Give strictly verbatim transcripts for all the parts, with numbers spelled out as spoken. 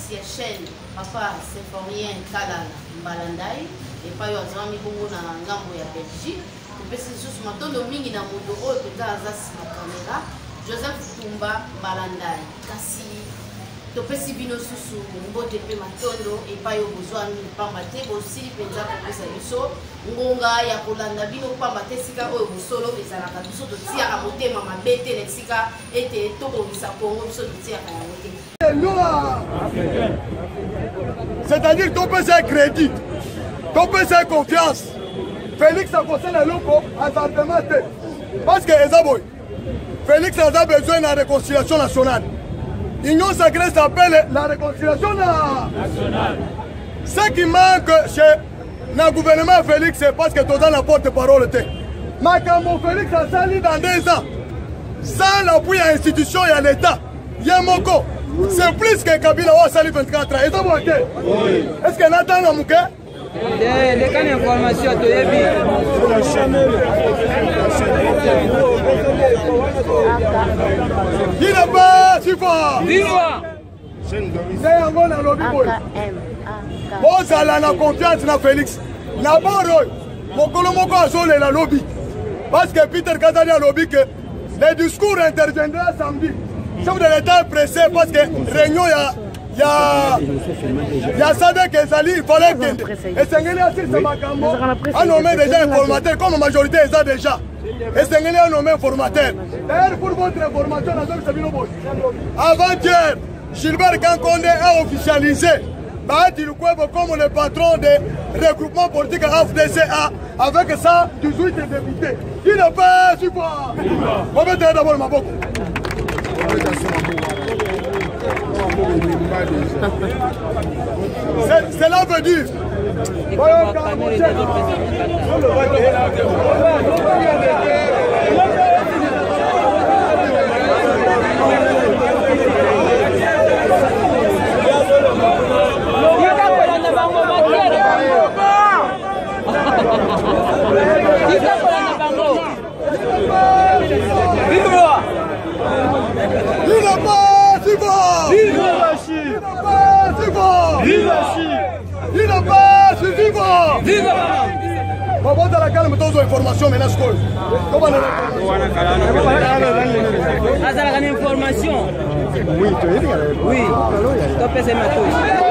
merci à chaîne papa Symphorien Kalala Mbalandai et pas yo azami bongo na ngambo ya Belgique topesi lisusu matondo mingi na moto oyo mpenza aza nsima kamera Joseph Tumba Mbalandai kasi topesi bino susu mbote mpe matondo epai oyo bozwami pamba te bosili mpenza kopesa biso ngonga ya kolanda bino pamba te esika oyo bosolo ezalaka biso totiaka motema mabe te na esika ete tokongisa kongo biso totiaka yango te. C'est-à-dire qu'on peut faire crédit, qu'on peut faire confiance. Félix a conseillé le loco à sa demande. Parce que Félix a besoin de la réconciliation nationale. L'Union sacrée s'appelle la réconciliation nationale. Ce qui manque chez le gouvernement Félix, c'est parce que tu as la porte-parole. Mais quand Félix a sali dans deux ans, sans l'appui à l'institution et à l'État, Yamoko, c'est plus que Kabila a sali vingt-quatre ans. Est-ce que Nathan a mouké? Les cas d'information, tu es bien. Il n'a pas si fort. Viva! C'est un bon dans lobby boy. Bon, ça a la confiance dans Félix. N'a pas rôle. Mon colombo a joué la lobby. Parce que Peter Kazani a lobby que les discours interviendront samedi. Chef de l'État est pressé parce que réunion il y a il y a il y a Sadek et Zali, il fallait que et Sengeli a dit a nommé déjà un formateur comme la majorité les a déjà. Et Sengeli a nommé un formateur. D'ailleurs pour votre information, avant-hier, Gilbert Kankonde a officialisé comme le patron de regroupement politique à F D C A avec cent dix-huit députés. Qui ne peut supporter. On va dire d'abord ma boque. Cela veut dire il n'a pas si fort. Vive la Chine. Il n'a pas si fort. Vive la Chine. Il n'a pas si fort. Vive la Chine. On va dans la calme, tous les informations maintenant. Comment on a la information? Oui, tu es là. Oui. Tu peux se mettre.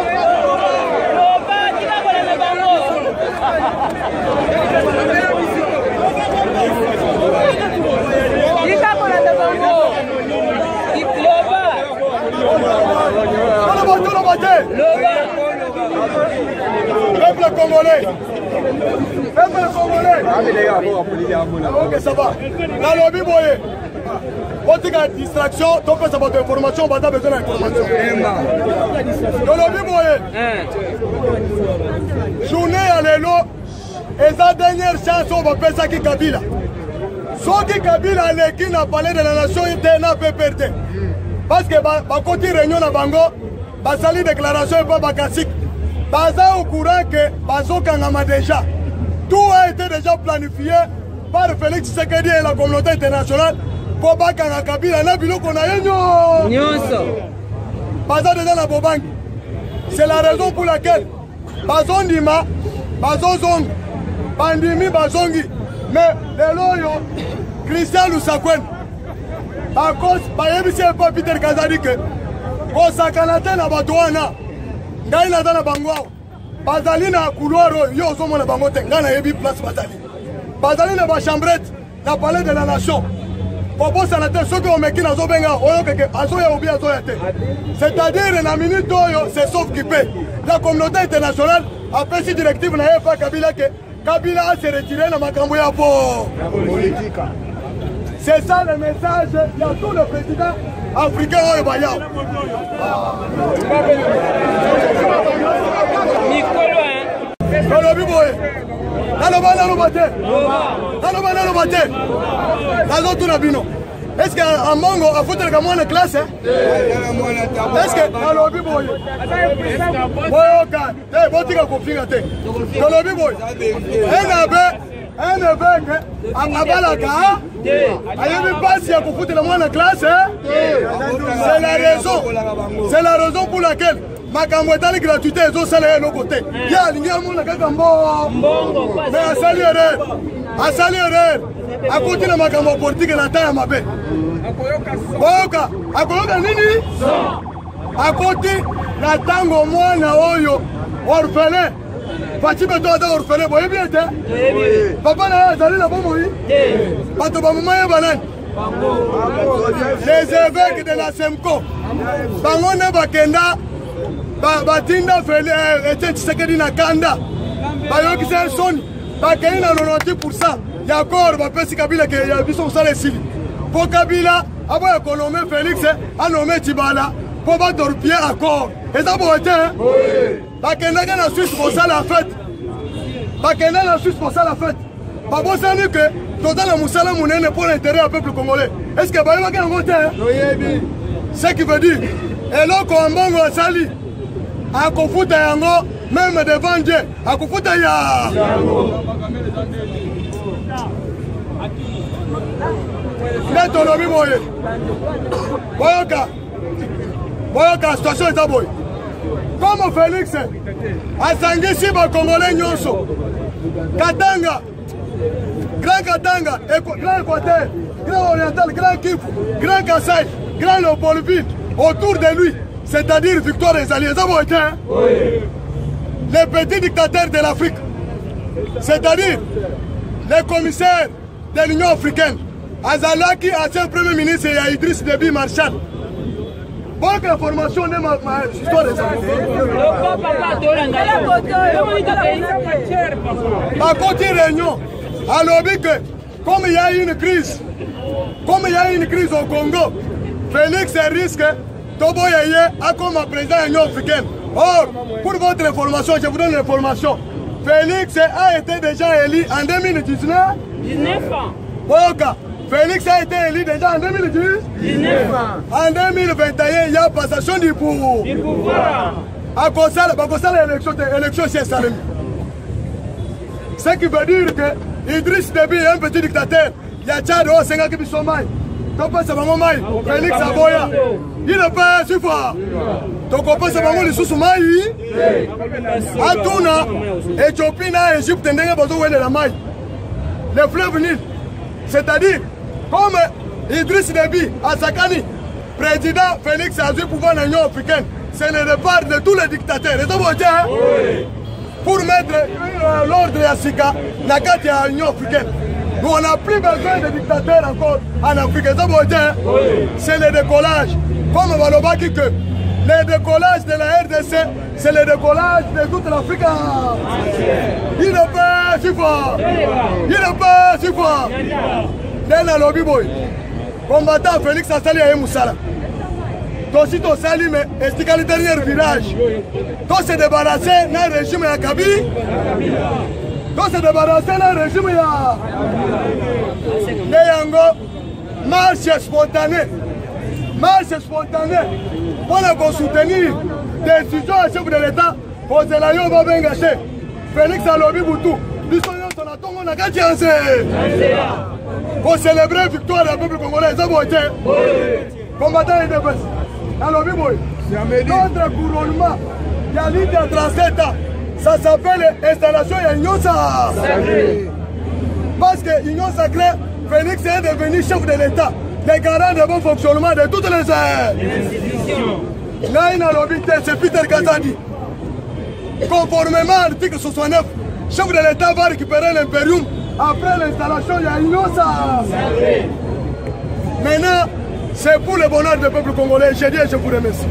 Peuple congolais, peuple congolais. Ok, ça va. Dans le lobby, boye. Quand tu as une distraction, tu peux savoir des informations, tu as besoin d'informations. Dans le lobby, boye. Journée à l'élo, et sa dernière chance, on va faire ça qui Kabila. Ce qui Kabila a qui n'a parlé de la nation, il n'a pas perdu. Parce que, quand il y a une réunion à Bango, il y a une déclaration et pas Bakasik. Baza au courant que Bazo Kangama déjà, tout a été déjà planifié par Félix Tshisekedi et la communauté internationale pour Bakanga Kabila. Na bilo qu'on a eu Nyonso. Baza déjà na Bobangi. C'est la raison pour laquelle Bazo Ndima, Bazo Zong, Bandimi Bazongi, mais les loyaux, Christian Lusakwen, à cause, Bayebisi et pas Peter Kazadi que, au Sakanate na Batouana. Ngai na dana bango bazali na couloir yo zo mona bango te ngana yebi place bazali bazali na ba chambrette na palais de la nation popo sénateur ceux qui ont meki na zo benga oyo keke azo ya obi azo ya te c'est-à-dire na minute oyo c'est sauf qui paie la communauté internationale a fait cette directive na yefa Kabila que Kabila a se retiré na makambo ya po politique. C'est ça le message, il y a tout le président africain oyo baya. Mikolo hein. Nalobi boye. Naloba naloba te. Naloba naloba te. Nalotu na bino. Est-ce que en mongo a foutre comme une classe hein? Est-ce que nalobi boye. Boye ka. Eh botika ko finga te. Nalobi boye. Un abe, un abe akabala ka. Ayebi passe ya ko foutre la moine classe hein? C'est la raison. C'est la raison pour laquelle makambo etali gratuité ezosala ye eloko te ye alingi amona kaka mbongo mais asali erreur asali erreur akoti na makambo politike na ntan ya mabe boyoka akoyoka nini akoti na ntango mwana oyo orphelin faci beto aza orphelin boyebi ete papa na ye azali na bomoi bato bamama ye banani les évêques de la Semco bango ne bakenda batinda Etienne Tshisekedi na kanda bayokisa soni bakei na quatre-vingt-dix pour cent ya kor bapesi Kabila ke ya biso kosala esili po Kabila aboya konome Félix anome Tshibala po badorpie accord eza boye te bakendaka na Suisse kosala fete bakenda na Suisse kosala fete babosani ke toza na mosala monene pour l'intérêt du peuple congolais. Est-ce que bayebaki yango te ce qui veut dire eloko ya mbongo asali akofuta yango même devant Dieu akofuta ya nde tolobi boye boyoka boyoka situation eza boye comme Félix asangisi bakongolais nyonso Katanga Grand Katanga, Grand Équateur, Grand Oriental, Grand Kivu, Grand Kassai, Grand Léopoldville, autour de lui, c'est-à-dire Victoire des Alliés. Oui. Les petits dictateurs de l'Afrique, c'est-à-dire les commissaires de l'Union africaine, Azalaki, ancien premier ministre, et Idriss Déby Marshall. Bonne information de ma histoire des Alliés. Ma côté réunion. Alors que, comme il y a une crise, comme il y a une crise au Congo, Félix risque de comme président de l'Union africaine. Or, pour votre information, je vous donne l'information. Félix a été déjà élu en deux mille dix-neuf. dix-neuf ans. Boyoka, Félix a été élu déjà en deux mille dix. dix-neuf ans. En deux mille vingt et un, il y a passation du pouvoir. Du pouvoir. À cause de l'élection, l'élection c'est Salem. Ce qui veut dire que Idriss Déby est un petit dictateur. Il y a Tchad au Sénégal qui sont maïs. Donc, c'est vraiment maïs. Félix Aboya. Il n'est pas si fort. Donc, c'est vraiment les sous maïs. Atuna, Éthiopie, Égypte, il n'y a pas de la maïs. Le fleuve Nil. C'est-à-dire, comme Idriss Déby, Asakani, président Félix a eu pouvoir dans l'Union africaine, c'est le départ de tous les dictateurs. Et donc, pour mettre euh, l'ordre à Sika, dans l'Union africaine. Nous, on n'a plus besoin de dictateurs encore en Afrique. C'est le décollage. Comme Balobaki, que le décollage de la R D C, c'est le décollage de toute l'Afrique. Il ne peut si fort. Il ne peut si fort. Dans le lobby boy, combattant Félix Assali et Moussala. Aussi, tu sali, mais est-ce que le dernier virage? Tu s'est débarrassé d'un régime à Kabylie. Tu s'est débarrassé d'un régime à Neyango. Marche spontanée. Marche spontanée. Pour nous soutenir des décisions à chef de l'État, pour que la Yoba va engager. Félix Alobi Boutou. Nous sommes en attendant, on a gagné. Pour célébrer la victoire du peuple congolais. Combattant et défense. Alors, notre couronnement, il y a l'île de trente-sept ans, ça s'appelle installation de l'Union sacrée. Parce que l'Union sacrée, Félix est devenu chef de l'État, des garants de bon fonctionnement de toutes les institutions. C'est Peter Kazadi. Conformément à l'article soixante-neuf, le chef de l'État va récupérer l'impérium après l'installation de l'Union sacrée. Maintenant, c'est pour le bonheur du peuple congolais. Je dis et je vous remercie.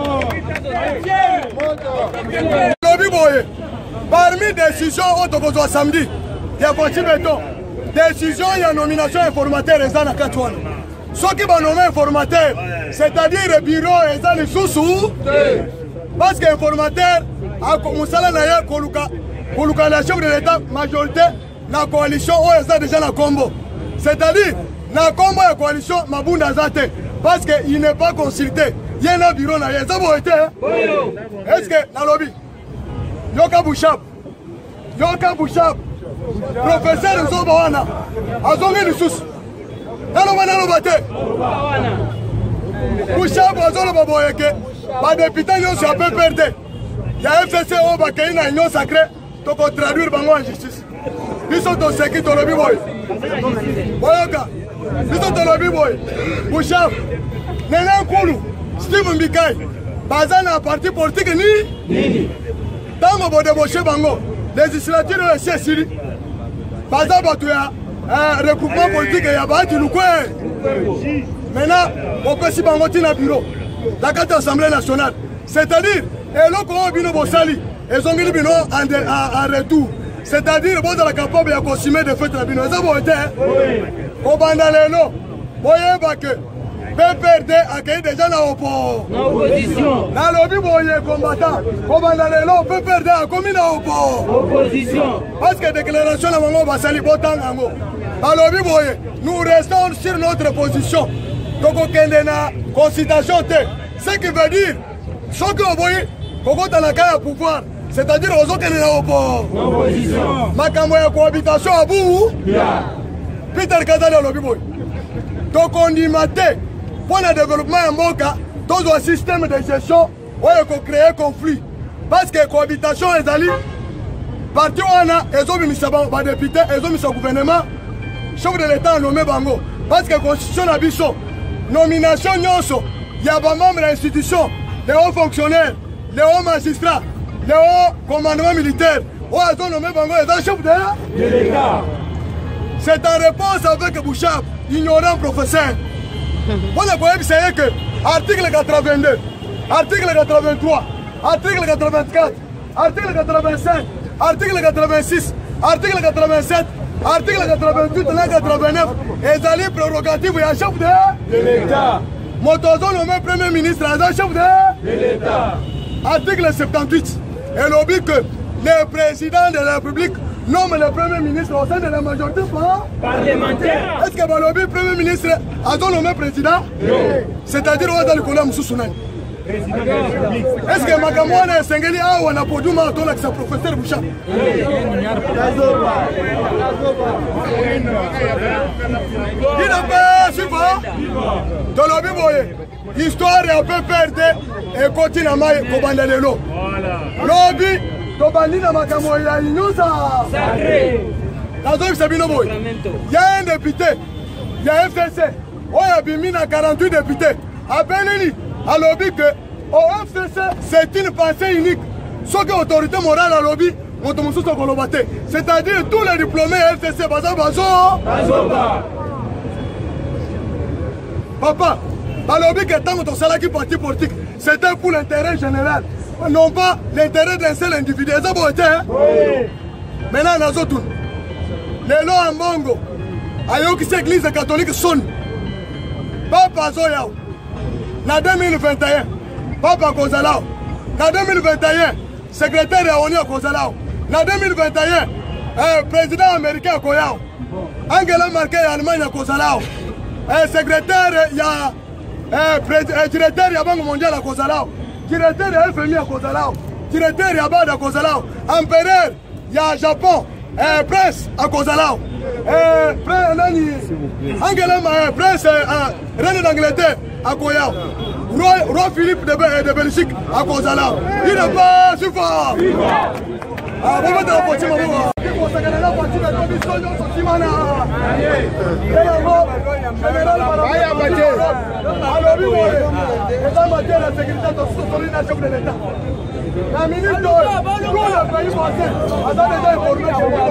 Parmi les décisions autour samedi, il y a Fachi Beton. Décision, il y a nomination informateur et Zana Katouan. Ceux qui vont nommer informateur, c'est-à-dire le bureau et Zana Soussou, parce que l'informateur a commencé à la Koluka, Koluka la chef de l'État, majorité, la coalition, ou est déjà la combo. C'est-à-dire, la combo et la coalition, Mabunda Zate. Parce qu'il n'est pas consulté. Il y a un bureau, il y a un été. Est-ce que, dans le lobby, Yoka Bouchab, Yoka Bouchab, professeur Nzobawana, Azongi Nissous, Nalobana Nalobate, Bouchab, Azolo Baboyeke, badepute nyonso ya P P R D ya F C C oyo bakei na union sacré tokotraduire bango en justice. Biso toseki tolobi boye boyoka biso tolobi boye Bouchaf Nene Nkulu Steve Mbikai baza na parti politique ni tango bodeboshe bango législature oyo esi esili baza bato ya regroupement politique ya baati lukwe. Maintenant opesi bango tina bureau la kati assemblée nationale, c'est-à-dire eloko oyo bino bosali ezongeli bino en retour, c'est-à-dire bozala capable ya kosime de fete na bino eza boye te kobanda lelo boyeba ke P P R D akei deja na opposition nalobi boye combattant kobanda lelo P P R D akomi na opposition parce que déclaration na bango basali botanga yango balobi boye nous restons sur notre position tokokende na consultation te, ce qui veut dire soki oboyi kokota na kaya pouvoir, c'est-à-dire ozokende na opposition makambo ya cohabitation abu Peter Kazali alobi boye tokondima te mpo na développement ya mboka tozwa système de gestion oyo ekocréer conflit parce que cohabitation ezali parti wana ezobimisa badepute ezomisa gouvernement chef de l'état anome bango parce que constitution na biso nomination nyonso ya bamembre ya institution les hauts fonctionnaires les hauts magistrats les hauts commandements militaires oyo azonome bango eza chef de l'état. C'est en réponse avec Bouchaf, ignorant professeur. On a dit que article quatre-vingt-deux, article quatre-vingt-trois, article quatre-vingt-quatre, article quatre-vingt-cinq, article quatre-vingt-six, article quatre-vingt-sept, article quatre-vingt-huit, quatre-vingt-neuf, et les prérogatives et chef de l'État. Motozo nommé premier ministre, chef de l'État. Article soixante-dix-huit, et l'objet que le président de la République nomme le premier ministre au sein de la majorité parlementaire. Est-ce que le premier ministre a nommé président? Non. C'est-à-dire qu'on a le collègue Moussousounani. Est-ce que Magamouane Sengeli a ou un apodium à ton accès professeur Bouchaf? Il n'a pas suivant. Dans le Biboye, histoire et un peu perdue et continue à mailler comme un élélo. Lobby. Tobandi na makambo ya inyuza sacré. Nazo Sabino boy. Il y a un député, il y a un F C C. Oya bimi na quarante-huit députés. Abeleli à lobby que au F C C c'est une pensée unique. Ce que autorité morale à lobby, motomusu to kolobate. C'est-à-dire tous les diplômés F C C baza bazo. Papa, à lobby que tant que salaki parti politique, c'était pour l'intérêt général. Non pas l'intérêt d'un seul individu. Oui. Maintenant, nous autres, les lois en Bongo, ayo qui l'église catholique sonne. Papa Zoyao, en deux mille vingt et un, Papa Kozalao, en deux mille vingt et un, secrétaire réuni à Kozalao, en deux mille vingt et un, euh, président américain à Koyao, Angela Merkel Allemagne à Kozalao, euh, secrétaire, il y a euh, directeur de Banque mondiale à Kozalao. Directeur de F M I à Kozalao, directeur de Abad à Kozalao, empereur, il y a Japon, eh, prince à Kozalao, eh, Angela Merkel, prince, eh, reine d'Angleterre à Koyao, roi, roi Philippe de, de Belgique à Kozalao. Il n'est pas suffisant. Ah, vous mettez la poitrine, maman. La minute tout le pays français a déjà informé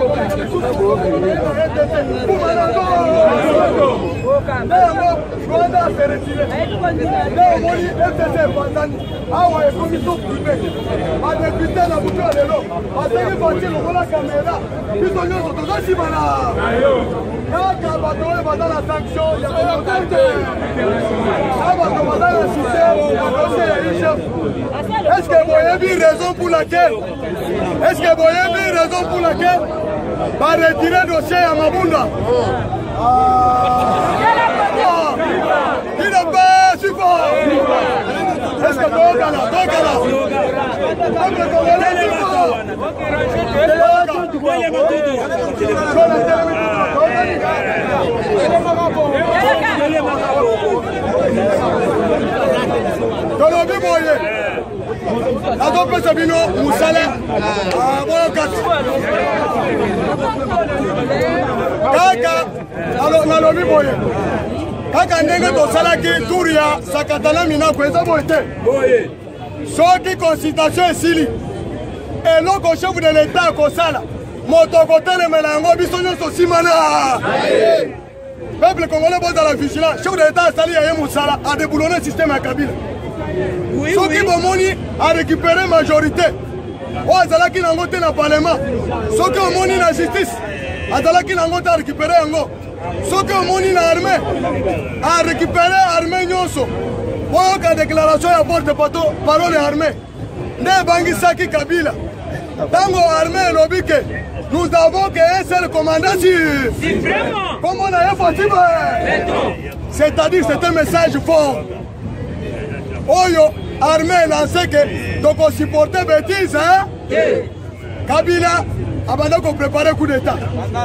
Rwanda s'est retiré. Léomoni F C C Banzani awa commission privée a député na butu ya lelo baseki voiture lokola caméra biso nyonso tozosimana kaka bato oyo baza na sanction ya bayokote na bato baza na système badosie ya ichef. Est-ce que boyebi raison pour laquelle est-ce que boyebi raison pour laquelle va retirer dossier à Mabunda? Il n'est pas suffisant. Est-ce que Togala, Togala, tolobi boye nazopesa bino musala boyo kati kaka nalobi boye kaka ndenge tosalaki tour ya sakatana minako eza boye te soki consultation esili eloko chef de l'état akosala moto akotelemela yango biso nyonso simana peuple congolais bozala vigilant chef de l'état asali ya ye mosala adeboulone système ya kabila soki bomoni arécupere majorité oyo azalaki nango te na parlement soki omoni na justice azalaki nango te arécupere yango soki omoni na armée arécupere armée nyonso oyoka déclaration ya porte parole ya armée nde ebangisaki kabila ntango armée elobi ke nous avons qu'un seul commandant sur comme on a possible. C'est-à-dire c'est un message fort. Oyo armée lancé que donc on supportait bêtises hein. Kabila abanda ko préparer coup d'état.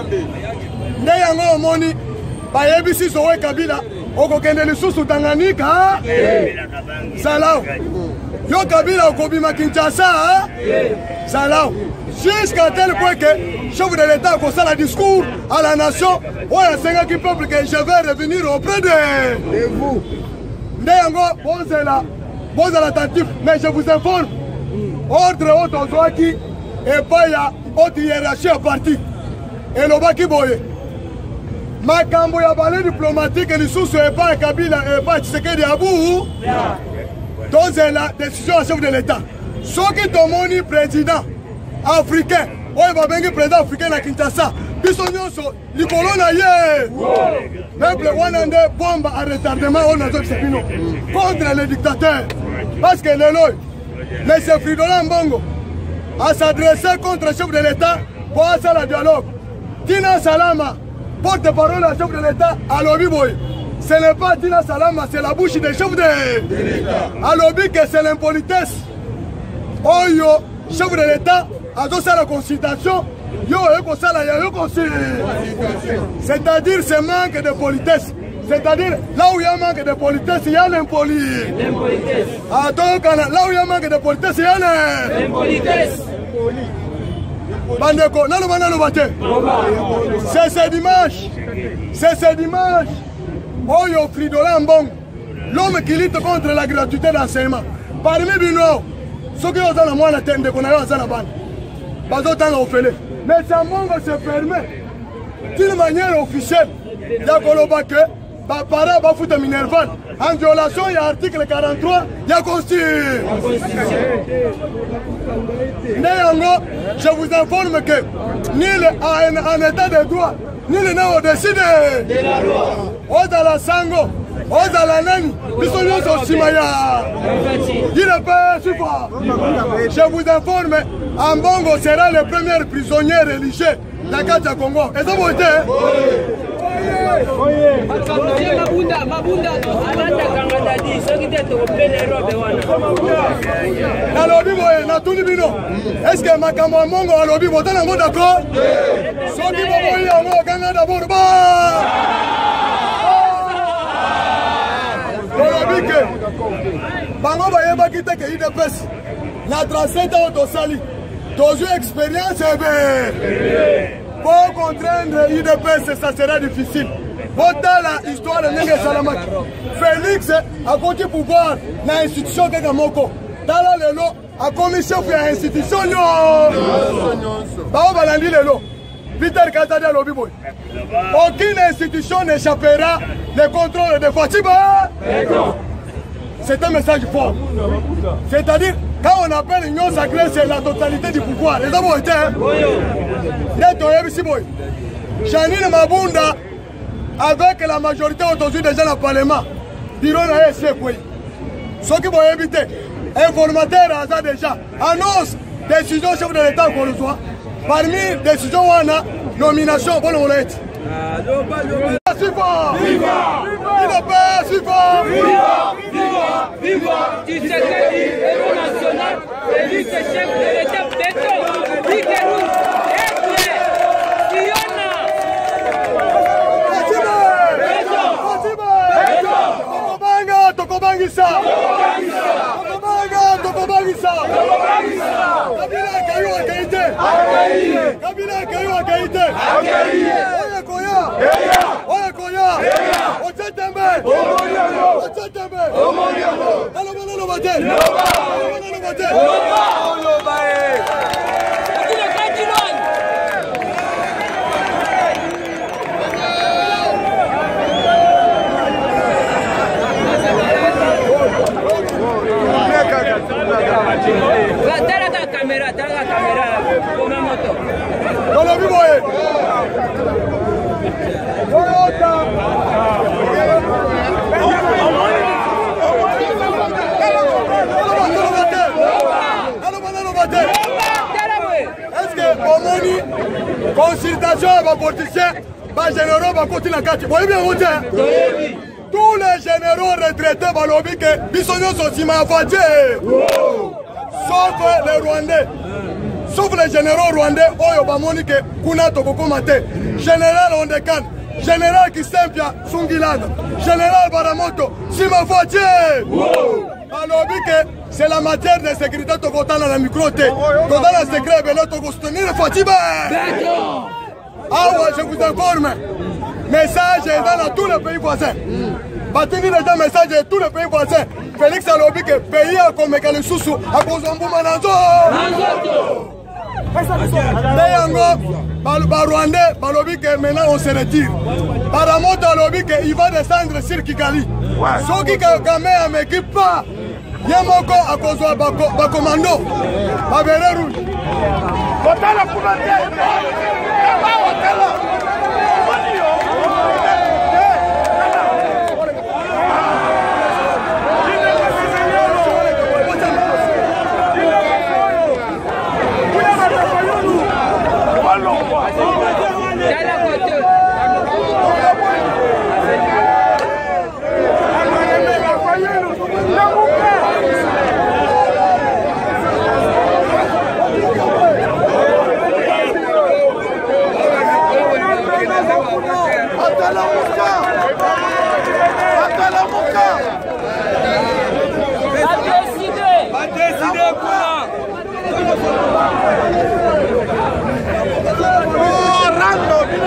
Nde yango omoni ba yebisi sowe Kabila okokende lisusu Tanganyika salao yo Kabila okobima Kinshasa salao jusqu'à tel point que chef de l'État a commencé le discours à la nation où il y a cinq peuple que je vais revenir auprès de vous. Bon c'est là, bon c'est l'attentif, mais je vous informe, ordre haute autorité et pas il y a haute hiérarchie à partir. Et le baki boye. Ma cambo ya balai diplomatique et les sous et pas Kabila et pas Tshisekedi Abou. Donc c'est la décision du chef de l'État. Ce qui est mon président africain, oyo babengi président africain na Kinshasa, biso nyonso likolo na ye. Peuple wana nde bomba à retardement oyo nazokisa bino contre les dictateurs. Parce que lelo, M. Fridolin Mbongo a s'adressé contre le chef de l'État pour faire le dialogue. Tina Salama, porte-parole du chef de l'État, à l'Obi Boy. Ce n'est pas Tina Salama, c'est la bouche des chefs de l'État. À l'Obi que c'est l'impolitesse. Oyo, chef de l'État, a donné la consultation. C'est-à-dire ce manque de politesse. C'est-à-dire là où il y a un manque de politesse, il y a l'impolitesse. Ah, donc là où il y a un manque de politesse, il y a l'impolitesse. Bandeko, nalo banalo bate. C'est ce dimanche. C'est ce dimanche. Oyo Fridolin Mbongo, l'homme qui lutte contre la gratuité d'enseignement. Parmi bino, ceux qui ont dans moi la tête de qu'on a eu dans la bande. Bazo tanga ofele. Mais ça Mbongo se permet d'une manière officielle. Yakoloba que ba para ba futa Minerval en violation de l'article quarante-trois de la Constitution. Je vous informe que nul en état de droit, nul n'est au-dessus de la loi. Ozala sango, ozala nani, bisonyo so simaya. Il ne peut suffire. Je vous informe, Mbongo sera le premier prisonnier religieux de la Katia Congo. Et ça va être. Est-ce que Makambo Mbongo a lobby voté en d'accord? Soki Boboyi Yango Ganga d'abord ba. Lobby que Bango Bayeba Kite que I D P S na trente-sept ans au Sali. Toujours expérience et bien. Pour contraindre I D P S, ça sera difficile. Dans la histoire de Nenge Salamaki, Félix a continué pouvoir dans l'institution de Gamoko. Dans la lelo, a commis chef de l'institution. Bao Balandi lelo. Peter Kazadi a lobby boy. Aucune institution n'échappera le contrôle de Fatiba. C'est un message fort. C'est-à-dire, quand on appelle l'union sacrée, c'est la totalité du pouvoir. Les hommes ont été. Janine Mabunda, avec la majorité aujourd'hui déjà dans le Parlement, diront à S F P. Ceux qui vont éviter, informateur à ça déjà, annonce décision chef de l'État qu'on reçoit. Parmi les décisions, on a nomination pour l'Olette. Viva! Viva! Viva! Viva! Viva! Viva! Tu sais que l'héros national, Félix est chef de l'État béton. Vikerou! Tokobangisa! Oye koya. Oye koya. Oche tembe. Oche tembe. Nalo nalo bate. Nalo bate. Nalo bate. Tala la caméra, tala la caméra, comme un moto. Dans le vivo, eh. Toyota. Est-ce que Omoni, consultation à ma politicien, ma généraux va continuer à quatre. Vous voyez bien, vous dites? Tous les généraux retraités vont lobby que Bissonio sont si mal fatigués. Sauf les Rwandais. Sauf les généraux rwandais, Oyo Bamonike, Kuna Tokoko Mate. Général Ondekan, Général Kisempia, Sungilana, Général Baramoto, Sima Fatigué. Alors, c'est la matière de sécurité Tokotan dans la micro-té. Dans la secret, Belo Toko soutenir le Fatibé. Ah ouais, je vous informe. Message est dans tous les pays voisins. Batini déjà message de tous les pays voisins. Félix Alobi que pays comme Mekale Soussou à cause d'un boum Nanzo. Neyango, Rwandais, Balobi que maintenant on se retire. Baramoto Alobi que il va descendre sur Kigali. Ceux qui quand même m'équipe pas. Yamoko à cause de Bakomando. Babere rouge. Botala Koumandé. Oh, Rando!